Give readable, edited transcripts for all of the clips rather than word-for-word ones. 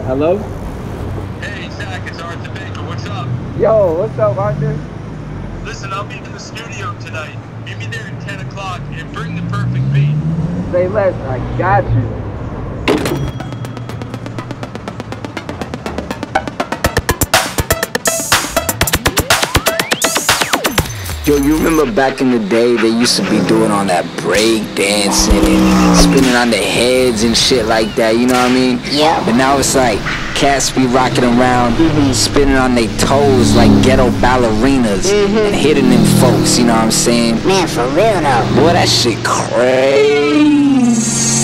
Hello? Hey, Zach, it's Arthur Baker. What's up? Yo, what's up, Arthur? Listen, I'll be in the studio tonight. Meet me there at 10 o'clock and bring the perfect beat. Say less, I got you. Yo, you remember back in the day they used to be doing all that break dancing and spinning on their heads and shit like that, you know what I mean? Yeah. But now it's like cats be rocking around, spinning on their toes like ghetto ballerinas and hitting them folks, you know what I'm saying? Man, for real though. Boy, that shit crazy.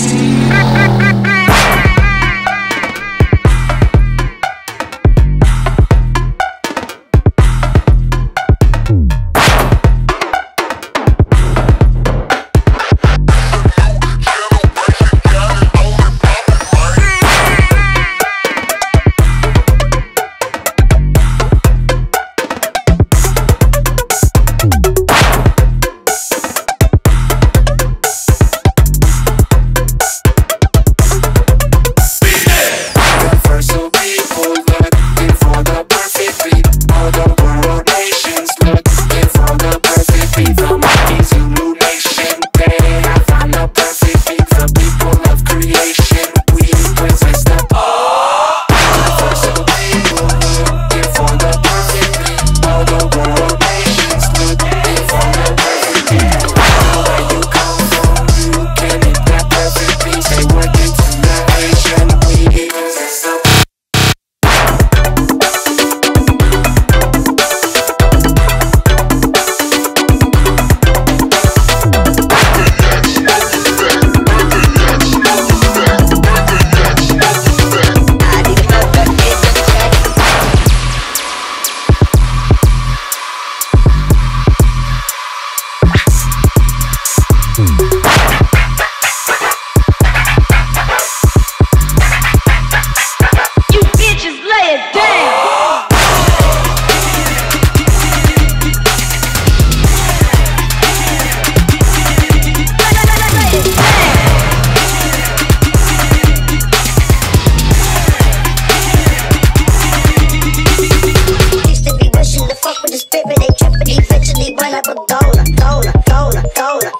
Eventually run up a dollar.